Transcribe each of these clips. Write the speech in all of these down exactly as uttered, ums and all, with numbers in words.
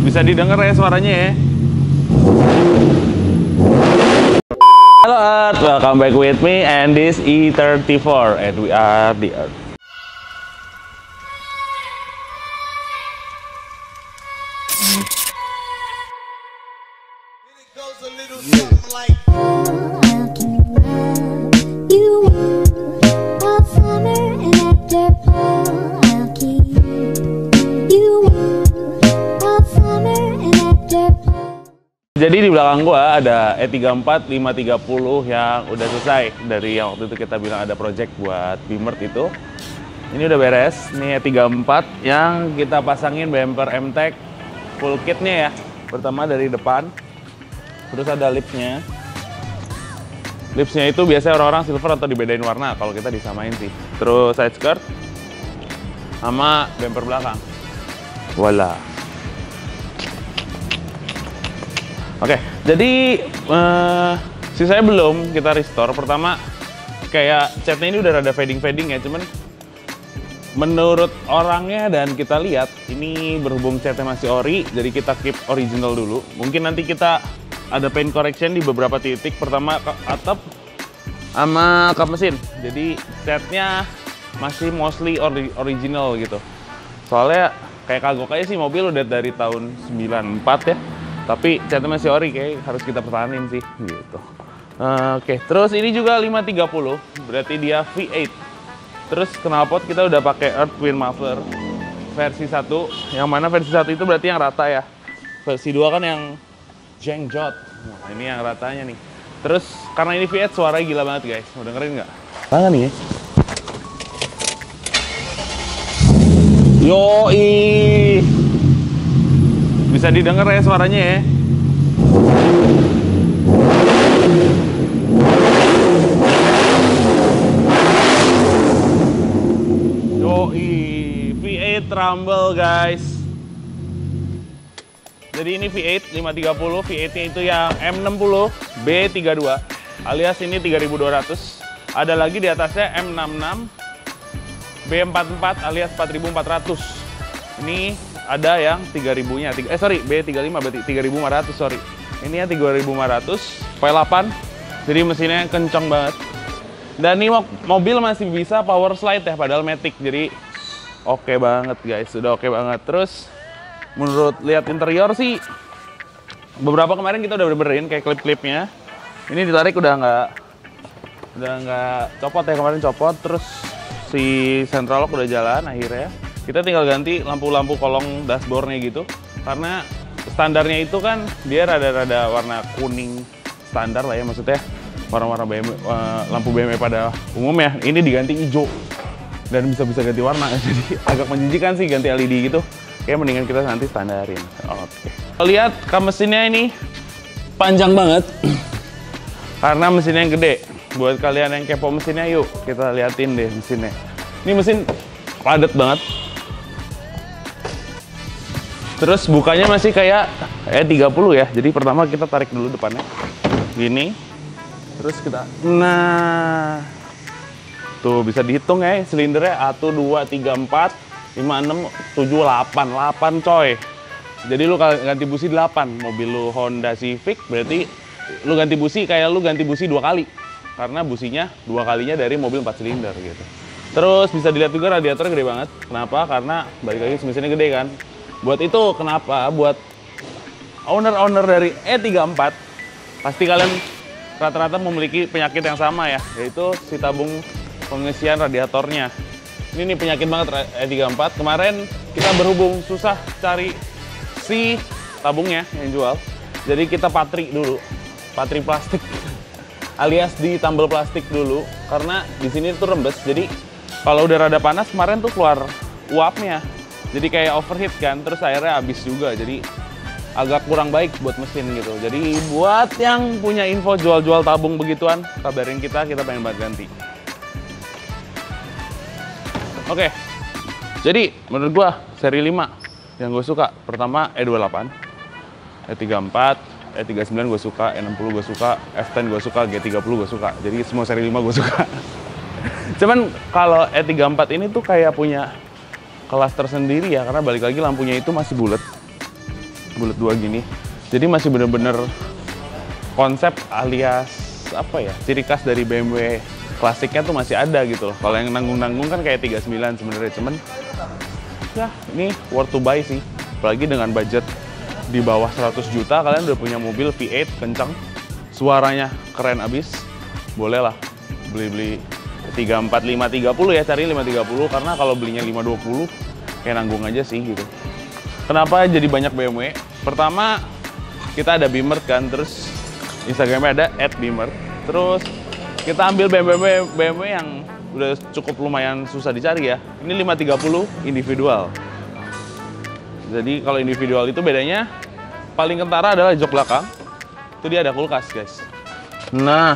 bisa didengar ya suaranya ya. Halo Earth, welcome back with me and this E thirty-four and we are the Earth. Jadi di belakang gua ada E tiga empat lima tiga nol yang udah selesai dari yang waktu itu kita bilang ada project buat Bimert itu. Ini udah beres. Ini E tiga empat yang kita pasangin bumper M T E C full kitnya ya. Pertama dari depan, terus ada lipsnya. Lipsnya itu biasanya orang-orang silver atau dibedain warna, kalau kita disamain sih. Terus side skirt sama bumper belakang. Voila. Oke, jadi uh, sisanya belum kita restore. Pertama, kayak catnya ini udah rada fading-fading ya, cuman menurut orangnya dan kita lihat, ini berhubung catnya masih ori, jadi kita keep original dulu. Mungkin nanti kita ada paint correction di beberapa titik. Pertama, atap sama kap mesin. Jadi catnya masih mostly ori original gitu. Soalnya kayak kagok aja sih, mobil udah dari tahun sembilan puluh empat ya. Tapi catnya masih ori, kayak harus kita pertahanin sih gitu. Uh, Oke, okay. Terus ini juga lima tiga nol, berarti dia V eight. Terus knalpot kita udah pakai Earth Wind Muffler versi satu, yang mana versi satu itu berarti yang rata ya. Versi dua kan yang jengjot. Nah, ini yang ratanya nih. Terus karena ini V eight suaranya gila banget guys. Mau dengerin nggak? Tangan nih ya. Yoi. Bisa didengar ya suaranya ya. Yoi, V eight Rumble guys. Jadi ini V eight lima tiga nol, V eight-nya itu yang M enam puluh B tiga dua alias ini tiga ribu dua ratus. Ada lagi di atasnya M enam enam B empat empat alias empat ribu empat ratus. Ini ada yang tiga ribunya, eh sorry, B tiga lima berarti tiga ribu lima ratus, sorry. Ini yang tiga ribu lima ratus, P delapan, jadi mesinnya kencang banget. Dan ini mobil masih bisa power slide ya, padahal matic, jadi oke okay banget guys, sudah oke okay banget. Terus, menurut lihat interior sih, beberapa kemarin kita udah benerin kayak klip-klipnya. Ini ditarik udah nggak, udah nggak copot ya, kemarin copot. Terus si central lock udah jalan akhirnya. Kita tinggal ganti lampu-lampu kolong dashboardnya gitu, karena standarnya itu kan dia rada-rada warna kuning standar lah ya, maksudnya warna-warna B M W, uh, lampu B M W pada umumnya. Ini diganti hijau dan bisa-bisa ganti warna, jadi agak menjijikan sih ganti L E D gitu. Kayak mendingan kita nanti standarin. Oke. Okay. Lihat kap mesinnya ini panjang banget karena mesinnya yang gede. Buat kalian yang kepo mesinnya, yuk kita liatin deh mesinnya. Ini mesin padat banget. Terus bukanya masih kayak E tiga puluh ya. Jadi pertama kita tarik dulu depannya. Gini. Terus kita, nah. Tuh bisa dihitung ya, silindernya satu, dua, tiga, empat, lima, enam, tujuh, delapan. delapan coy. Jadi lu ganti busi delapan. Mobil lu Honda Civic berarti lu ganti busi kayak lu ganti busi dua kali. Karena businya dua kalinya dari mobil empat silinder gitu. Terus bisa dilihat juga radiatornya gede banget. Kenapa? Karena balik lagi mesinnya gede kan. Buat itu kenapa buat owner-owner dari E tiga empat pasti kalian rata-rata memiliki penyakit yang sama ya, yaitu si tabung pengisian radiatornya. Ini nih penyakit banget E tiga empat. Kemarin kita berhubung susah cari si tabungnya yang jual. Jadi kita patri dulu. Patri plastik alias ditambal plastik dulu karena di sini tuh rembes. Jadi kalau udah rada panas kemarin tuh keluar uapnya. Jadi kayak overheat kan, terus airnya habis juga, jadi agak kurang baik buat mesin gitu. Jadi buat yang punya info jual-jual tabung begituan, kabarin kita, kita pengen banget ganti. Oke, jadi menurut gua seri lima yang gue suka, pertama E dua puluh delapan, E tiga empat, E tiga sembilan gue suka, E enam puluh gue suka, F sepuluh gue suka, G tiga puluh gue suka. Jadi semua seri lima gue suka. Cuman kalau E tiga empat ini tuh kayak punya kelas tersendiri ya, karena balik lagi lampunya itu masih bulat. bulat dua gini. Jadi masih bener-bener konsep alias apa ya, ciri khas dari B M W klasiknya tuh masih ada gitu loh. Kalau yang nanggung-nanggung kan kayak tiga puluh sembilan sebenarnya, cuman ya ini worth to buy sih. Apalagi dengan budget di bawah seratus juta, kalian udah punya mobil V delapan kencang, suaranya keren abis, boleh lah beli-beli tiga empat lima tiga puluh ya, cari lima tiga puluh, karena kalau belinya lima dua puluh kayak nanggung aja sih gitu. Kenapa jadi banyak B M W? Pertama, kita ada Beamer kan, terus Instagramnya ada at beamer. Terus kita ambil B M W B M W yang udah cukup lumayan susah dicari ya. Ini lima tiga puluh individual. Jadi kalau individual itu bedanya paling kentara adalah jok belakang. Itu dia ada kulkas, guys. Nah,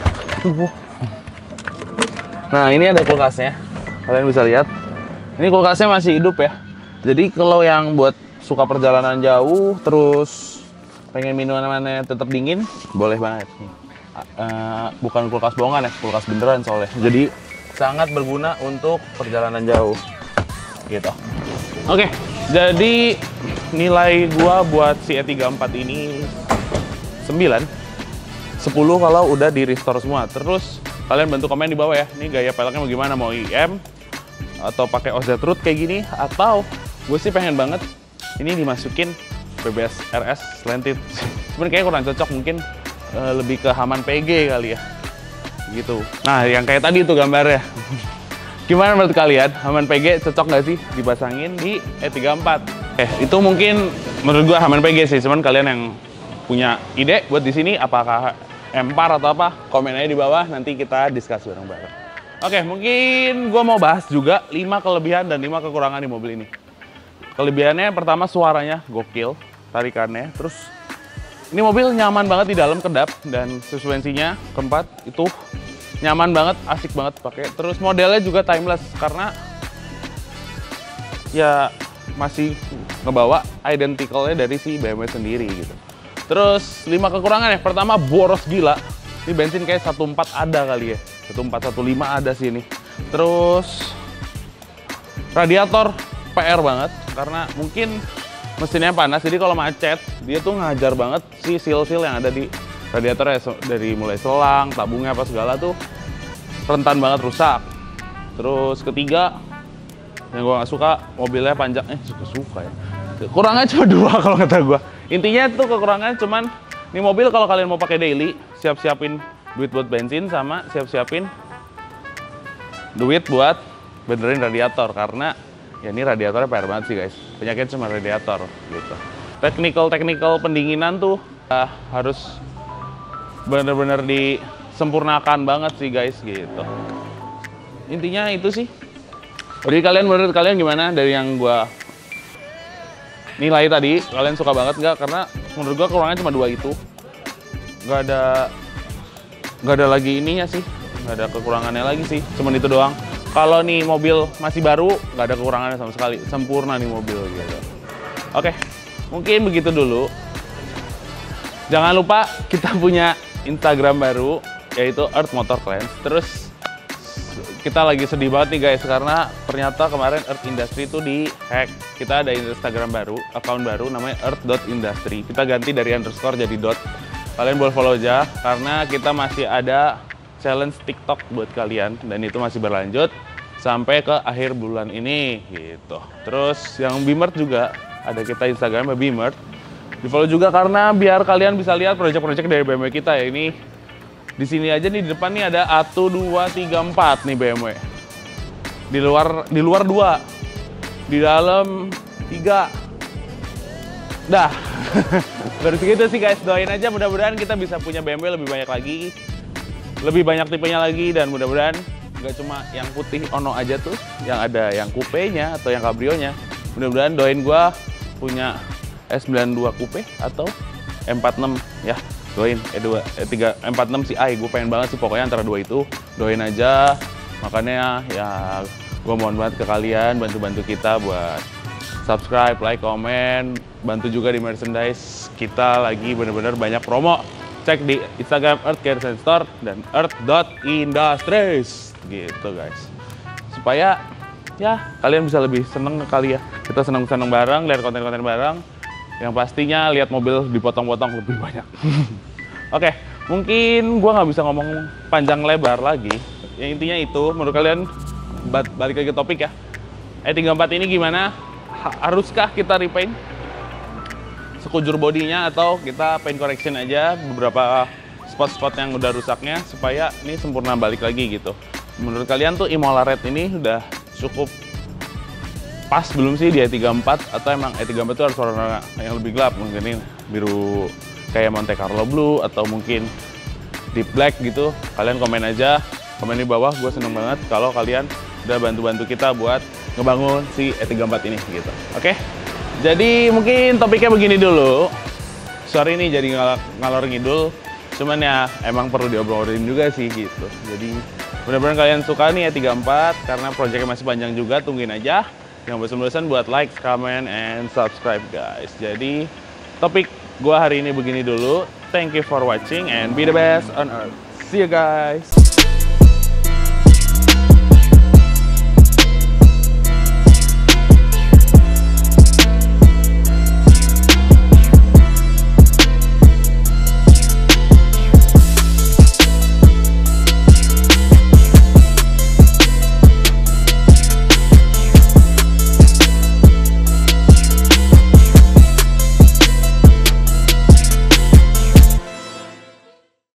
nah ini ada kulkasnya. Kalian bisa lihat. Ini kulkasnya masih hidup ya. Jadi kalau yang buat suka perjalanan jauh, terus pengen minumannya tetap dingin, boleh banget. Uh, bukan kulkas bohongan ya, kulkas beneran soalnya. Jadi sangat berguna untuk perjalanan jauh, gitu. Oke, jadi nilai gua buat si E tiga puluh empat ini sembilan, sepuluh kalau udah di restore semua. Terus kalian bantu komen di bawah ya. Ini gaya peleknya mau gimana? Mau I M atau pakai O Z root kayak gini, atau gue sih pengen banget ini dimasukin B B S R S slanted. Cuman kayaknya kurang cocok, mungkin uh, lebih ke Haman P G kali ya. Gitu. Nah, yang kayak tadi tuh gambarnya. Gimana menurut kalian? Haman P G cocok nggak sih dipasangin di E tiga puluh empat? Eh, itu mungkin menurut gua Haman P G sih. Cuman kalian yang punya ide buat di sini apakah Empar atau apa? Komen aja di bawah, nanti kita discuss bareng-bareng. Oke, mungkin gua mau bahas juga lima kelebihan dan lima kekurangan di mobil ini. Kelebihannya pertama, suaranya gokil, tarikannya. Terus ini mobil nyaman banget di dalam, kedap, dan suspensinya keempat itu nyaman banget, asik banget pakai. Terus modelnya juga timeless karena ya masih ngebawa identicalnya dari si B M W sendiri gitu. Terus lima kekurangan ya. Pertama, boros gila. Ini bensin kayak satu empat ada kali ya. satu empat satu lima ada sih ini. Terus radiator P R banget karena mungkin mesinnya panas, jadi kalau macet dia tuh ngajar banget si seal-seal yang ada di radiatornya, dari mulai selang, tabungnya apa segala tuh rentan banget rusak. Terus ketiga yang gua nggak suka, mobilnya panjang, eh suka-suka ya. Kurangnya cuma dua kalau kata gua. Intinya tuh kekurangannya cuman ini mobil kalau kalian mau pakai daily, siap-siapin duit buat bensin sama siap-siapin duit buat benerin radiator, karena ya ini radiatornya P R banget sih guys. Penyakit cuma radiator gitu. Technical-technical pendinginan tuh uh, harus bener-bener disempurnakan banget sih guys gitu. Intinya itu sih. Jadi kalian, menurut kalian gimana dari yang gua nilai tadi? Kalian suka banget nggak? Karena menurut gua kekurangannya cuma dua itu. Nggak ada nggak ada lagi ininya sih. Nggak ada kekurangannya lagi sih. Cuman itu doang. Kalau nih mobil masih baru, nggak ada kekurangannya sama sekali. Sempurna nih mobil gitu. Oke, mungkin begitu dulu. Jangan lupa kita punya Instagram baru, yaitu Earth Motor Clans. Terus kita lagi sedih banget nih guys, karena ternyata kemarin Earth Industry itu di-hack. Kita ada Instagram baru, account baru namanya earth dot industry. Kita ganti dari underscore jadi dot. Kalian boleh follow aja, karena kita masih ada challenge TikTok buat kalian, dan itu masih berlanjut sampai ke akhir bulan ini gitu. Terus yang Beamer juga ada, kita Instagramnya Beamer. Di follow juga karena biar kalian bisa lihat project-project dari B M W kita ya. Ini di sini aja nih, di depan nih ada satu dua tiga empat nih B M W. Di luar di luar dua. Di dalam tiga. Dah. Baru segitu sih guys. Doain aja mudah-mudahan kita bisa punya B M W lebih banyak lagi. Lebih banyak tipenya lagi, dan mudah-mudahan nggak cuma yang putih ono aja tuh, yang ada yang coupe-nya atau yang cabrio-nya. Mudah-mudahan doain gua punya S sembilan dua coupe atau M empat enam ya. Doain E dua E tiga M empat enam si I, gue pengen banget sih pokoknya antara dua itu. Doain aja. Makanya ya gue mohon banget ke kalian, bantu-bantu kita buat subscribe, like, komen, bantu juga di merchandise. Kita lagi bener-bener banyak promo. Cek di Instagram Earth Care Store dan earth dot industries gitu guys. Supaya ya kalian bisa lebih seneng kali ya. Kita seneng-seneng bareng, lihat konten-konten bareng. Yang pastinya lihat mobil dipotong-potong lebih banyak. Oke, mungkin gua nggak bisa ngomong panjang lebar lagi. Yang intinya itu, menurut kalian, balik lagi ke topik ya. E tiga puluh empat ini gimana? Haruskah kita repaint sekujur bodinya atau kita paint correction aja beberapa spot-spot yang udah rusaknya supaya ini sempurna balik lagi gitu. Menurut kalian tuh Imola Red ini udah cukup pas belum sih di E tiga puluh empat, atau emang E tiga puluh empat itu harus warna yang lebih gelap, mungkin ini biru kayak Monte Carlo Blue atau mungkin deep black gitu. Kalian komen aja, komen di bawah. Gue seneng banget kalau kalian udah bantu-bantu kita buat ngebangun si E tiga puluh empat ini gitu. Oke, jadi mungkin topiknya begini dulu. Sorry nih jadi ngal ngalor ngidul, cuman ya emang perlu diobrolin juga sih gitu. Jadi benar-benar kalian suka nih E tiga puluh empat karena proyeknya masih panjang juga, tungguin aja. Yang bosan-bosan buat like, comment, and subscribe guys. Jadi topik gua hari ini begini dulu. Thank you for watching and be the best on earth. See you guys.